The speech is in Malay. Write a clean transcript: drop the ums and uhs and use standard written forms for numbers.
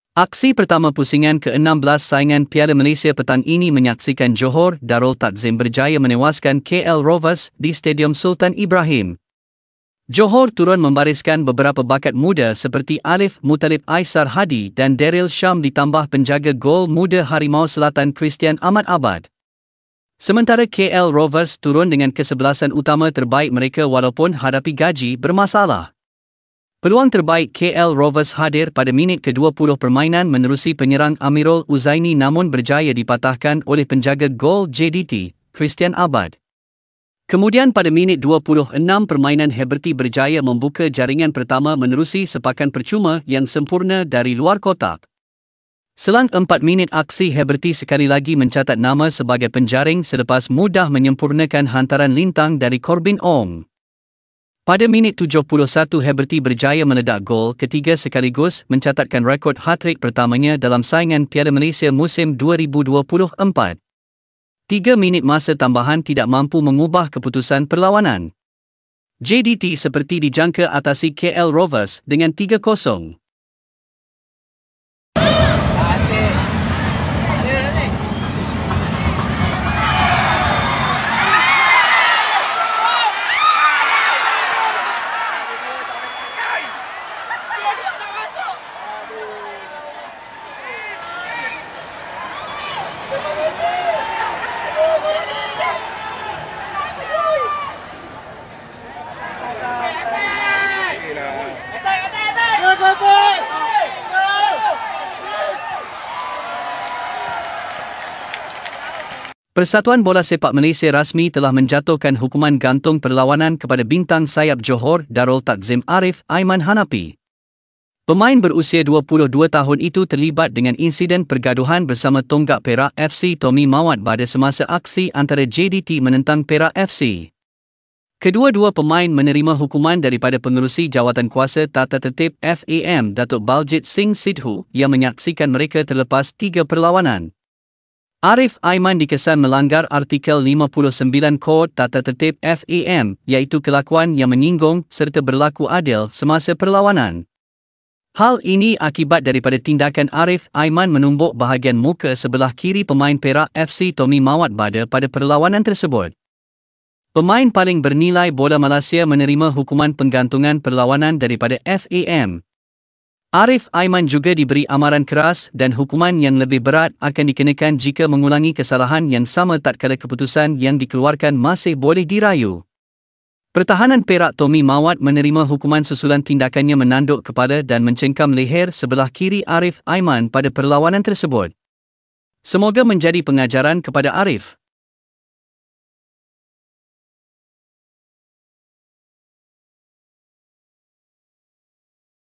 Aksi pertama pusingan ke-16 saingan Piala Malaysia petang ini menyaksikan Johor Darul Takzim berjaya menewaskan KL Rovers di Stadium Sultan Ibrahim. Johor turun membariskan beberapa bakat muda seperti Alif Muttalib Aisar Hadi dan Daryl Sham ditambah penjaga gol muda Harimau Selatan Christian Ahmad Abad. Sementara KL Rovers turun dengan kesebelasan utama terbaik mereka walaupun hadapi gaji bermasalah. Peluang terbaik KL Rovers hadir pada minit ke-20 permainan menerusi penyerang Amirul Uzaini namun berjaya dipatahkan oleh penjaga gol JDT, Christian Abad. Kemudian pada minit 26 permainan Heberty berjaya membuka jaringan pertama menerusi sepakan percuma yang sempurna dari luar kotak. Selang 4 minit aksi Heberty sekali lagi mencatat nama sebagai penjaring selepas mudah menyempurnakan hantaran lintang dari Corbin Ong. Pada minit 71 Heberty berjaya meledak gol ketiga sekaligus mencatatkan rekod hat-trick pertamanya dalam saingan Piala Malaysia musim 2024. 3 minit masa tambahan tidak mampu mengubah keputusan perlawanan. JDT seperti dijangka atasi KL Rovers dengan 3-0. Persatuan Bola Sepak Malaysia rasmi telah menjatuhkan hukuman gantung perlawanan kepada bintang sayap Johor Darul Takzim Arif Aiman Hanapi. Pemain berusia 22 tahun itu terlibat dengan insiden pergaduhan bersama tonggak Perak FC Tommy Mawat pada semasa aksi antara JDT menentang Perak FC. Kedua-dua pemain menerima hukuman daripada Pengerusi Jawatankuasa Tata Tertib FAM Datuk Baljit Singh Sidhu yang menyaksikan mereka terlepas 3 perlawanan. Arif Aiman dikesan melanggar artikel 59 Kod Tata Tertib FAM iaitu kelakuan yang menyinggung serta berlaku adil semasa perlawanan. Hal ini akibat daripada tindakan Arif Aiman menumbuk bahagian muka sebelah kiri pemain Perak FC Tommy Mawat Bada pada perlawanan tersebut. Pemain paling bernilai bola Malaysia menerima hukuman penggantungan perlawanan daripada FAM. Arif Aiman juga diberi amaran keras dan hukuman yang lebih berat akan dikenakan jika mengulangi kesalahan yang sama tatkala keputusan yang dikeluarkan masih boleh dirayu. Pertahanan Perak Tommy Mawat menerima hukuman susulan tindakannya menanduk kepala dan mencengkam leher sebelah kiri Arif Aiman pada perlawanan tersebut. Semoga menjadi pengajaran kepada Arif.